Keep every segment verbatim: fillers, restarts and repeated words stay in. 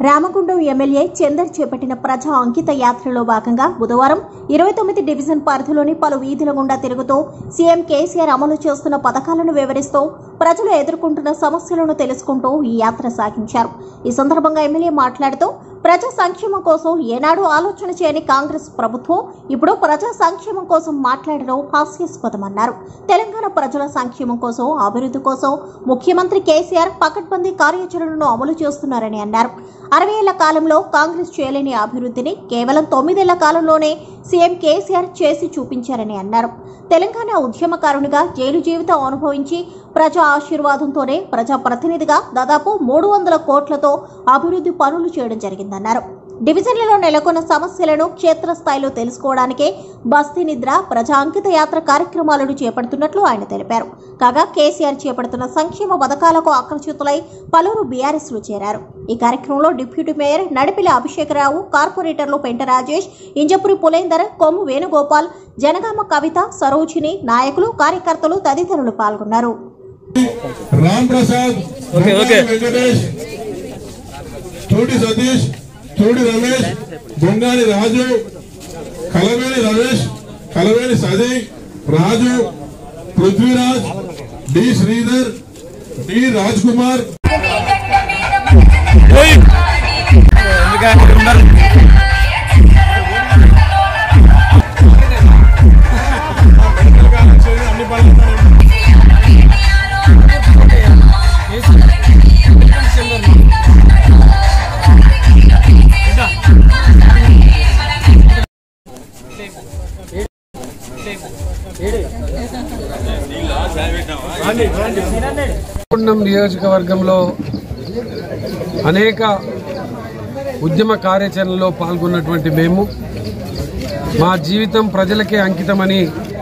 Ramagundam MLA Chander చేపట్టిన ప్రజా అంకిత యాత్రలో భాగంగా బుధవారం ఇరవై తొమ్మిది డివిజన్ పరిధిలోని పలు వీధుల గుండా తిరుగుతూ సీఎం కేసీఆర్ అమలు చేస్తున్న పథకాలను వివరిస్తూ ప్రజలు ఎదుర్కొంటున్న సమస్యలను తెలుసుకుంటూ ఈ యాత్ర సాగించారు. ఈ సందర్భంగా ఎమ్మెల్యే మాట్లాడుతూ ప్రజా సంక్షేమం కోసం ఏనాడు ఆలోచన చేయని కాంగ్రెస్ ప్రభుత్వం ఇప్పుడు ప్రజా సంక్షేమం కోసం మాట్లాడడం హాస్యాస్పదమన్నారు. తెలంగాణ ప్రజల సంక్షేమం కోసం, అభివృద్ధి కోసం ముఖ్యమంత్రి కేసీఆర్ పకడ్బందీ కార్యాచరణను అమలు చేస్తున్నారని అన్నారు. అరవై ఏళ్ల కాలంలో కాంగ్రెస్ చేయలేని అభివృద్ధిని కేవలం తొమ్మిదేళ్ల కాలంలోనే సీఎం కేసీఆర్ చేసి చూపించారని అన్నారు. తెలంగాణ ఉద్యమకారునిగా జైలు జీవితం అనుభవించి ప్రజా ఆశీర్వాదంతోనే ప్రజా ప్రతినిధిగా దాదాపు మూడు వందల కోట్లతో అభివృద్ధి పనులు చేయడం జరిగిందన్నారు. డివిజన్లలో నెలకొన్న సమస్యలను క్షేత్రస్థాయిలో తెలుసుకోవడానికే బస్తీ నిద్ర ప్రజా అంకిత యాత్ర కార్యక్రమాలను చేపడుతున్నట్లు ఆయన తెలిపారు. కాగా కేసీఆర్ చేపడుతున్న సంక్షేమ పథకాలకు ఆకర్షితులై పలువురు బీఆర్ఎస్ లో చేరారు. ఈ కార్యక్రమంలో డిప్యూటీ మేయర్ నడిపిలి అభిషేకరావు, కార్పొరేటర్లు పెంట రాజేష్, ఇంజపురి పులేందర్, కొమ్ము వేణుగోపాల్, జనగామ కవిత, సరోజిని, నాయకులు, కార్యకర్తలు తదితరులు పాల్గొన్నారు. Chodi Ramesh, Bongani Raju, Kalaveni Ramesh, Kalaveni Sajay, Raju, Prithviraj, D Sridhar, D Raj Kumar. రామగుండం నియోజకవర్గంలో అనేక ఉద్యమ కార్యాచరణలో పాల్గొన్నటువంటి మేము మా జీవితం ప్రజలకే అంకితమని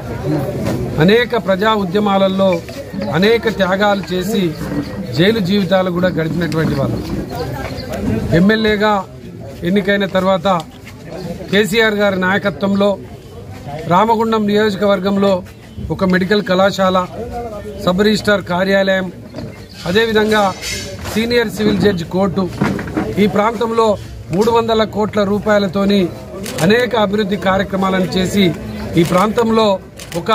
అనేక ప్రజా ఉద్యమాలలో అనేక త్యాగాలు చేసి జైలు జీవితాలు కూడా గడిపినటువంటి వాళ్ళు. ఎమ్మెల్యేగా ఎన్నికైన తర్వాత కేసీఆర్ గారి నాయకత్వంలో రామగుండం నియోజకవర్గంలో ఒక మెడికల్ కళాశాల, సబ్ రిజిస్ట్రార్ కార్యాలయం, అదేవిధంగా సీనియర్ సివిల్ జడ్జి కోర్టు, ఈ ప్రాంతంలో మూడు వందల కోట్ల రూపాయలతోని అనేక అభివృద్ధి కార్యక్రమాలను చేసి ఈ ప్రాంతంలో ఒక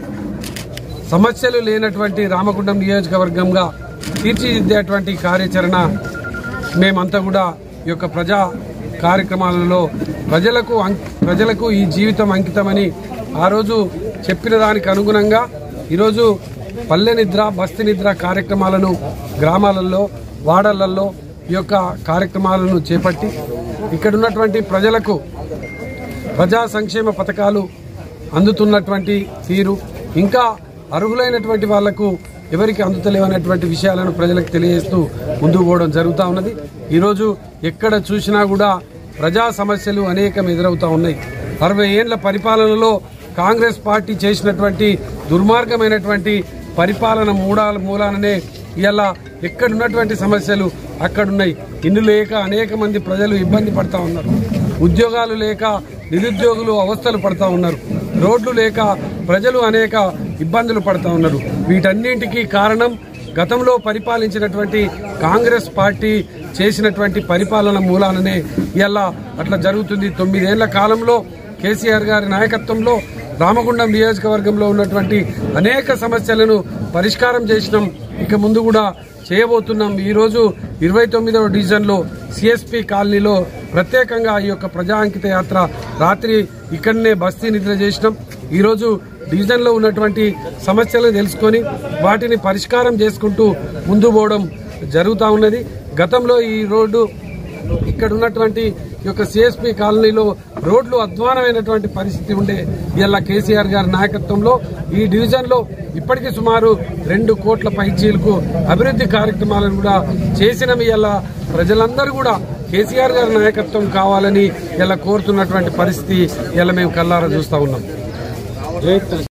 సమస్యలు లేనటువంటి రామగుండం నియోజకవర్గంగా తీర్చిదిద్దేటువంటి కార్యాచరణ మేమంతా కూడా ఈ యొక్క ప్రజా కార్యక్రమాలలో ప్రజలకు ప్రజలకు ఈ జీవితం అంకితమని ఆ రోజు చెప్పిన దానికి అనుగుణంగా ఈరోజు పల్లె నిద్ర, బస్తీ నిద్ర కార్యక్రమాలను గ్రామాలలో, వాడలలో ఈ యొక్క కార్యక్రమాలను చేపట్టి ఇక్కడ ఉన్నటువంటి ప్రజలకు ప్రజా సంక్షేమ పథకాలు అందుతున్నటువంటి తీరు, ఇంకా అర్హులైనటువంటి వాళ్లకు ఎవరికి అందుతలేవనేటువంటి విషయాలను ప్రజలకు తెలియజేస్తూ ముందుకు పోవడం జరుగుతూ ఉన్నది. ఈరోజు ఎక్కడ చూసినా కూడా ప్రజా సమస్యలు అనేకం ఎదురవుతా ఉన్నాయి. అరవై ఏళ్ల పరిపాలనలో కాంగ్రెస్ పార్టీ చేసినటువంటి దుర్మార్గమైనటువంటి పరిపాలన మూడాల మూలాననే ఇలా ఎక్కడున్నటువంటి సమస్యలు అక్కడున్నాయి. ఇల్లు లేక అనేక మంది ప్రజలు ఇబ్బంది పడతా ఉన్నారు. ఉద్యోగాలు లేక నిరుద్యోగులు అవస్థలు పడతా ఉన్నారు. రోడ్లు లేక ప్రజలు అనేక ఇబ్బందులు పడతా ఉన్నారు. వీటన్నింటికీ కారణం గతంలో పరిపాలించినటువంటి కాంగ్రెస్ పార్టీ చేసినటువంటి పరిపాలన మూలాననే ఇలా అట్లా జరుగుతుంది. తొమ్మిదేళ్ల కాలంలో కేసీఆర్ గారి నాయకత్వంలో రామగుండం నియోజకవర్గంలో ఉన్నటువంటి అనేక సమస్యలను పరిష్కారం చేసినాం. ఇక ముందు కూడా చేయబోతున్నాం. ఈరోజు ఇరవై తొమ్మిదవ డివిజన్లో సిఎస్పి కాలనీలో ప్రత్యేకంగా ఈ యొక్క ప్రజా అంకిత యాత్ర రాత్రి ఇక్కడనే బస్తీ నిద్ర చేసినాం. ఈరోజు డివిజన్లో ఉన్నటువంటి సమస్యలను తెలుసుకొని వాటిని పరిష్కారం చేసుకుంటూ ముందు పోవడం జరుగుతూ ఉన్నది. గతంలో ఈ రోడ్డు ఇక్కడ ఉన్నటువంటి ఈ యొక్క సిఎస్పి కాలనీలో రోడ్లు అధ్వానమైనటువంటి పరిస్థితి ఉండే. ఇలా కేసీఆర్ గారి నాయకత్వంలో ఈ డివిజన్ లో ఇప్పటికీ సుమారు రెండు కోట్ల పైచీలకు అభివృద్ధి కార్యక్రమాలను కూడా చేసిన ఇలా ప్రజలందరూ కూడా కేసీఆర్ గారి నాయకత్వం కావాలని ఇలా కోరుతున్నటువంటి పరిస్థితి ఇలా మేము కల్లారా చూస్తా ఉన్నాం.